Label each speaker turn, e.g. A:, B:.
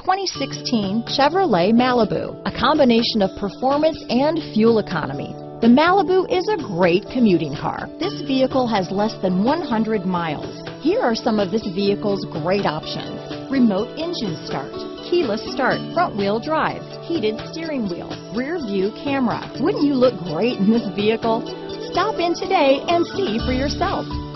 A: 2016 Chevrolet Malibu, a combination of performance and fuel economy. The Malibu is a great commuting car. This vehicle has less than 100 miles. Here are some of this vehicle's great options: remote engine start, keyless start, front wheel drive, heated steering wheel, rear view camera. Wouldn't you look great in this vehicle? Stop in today and see for yourself.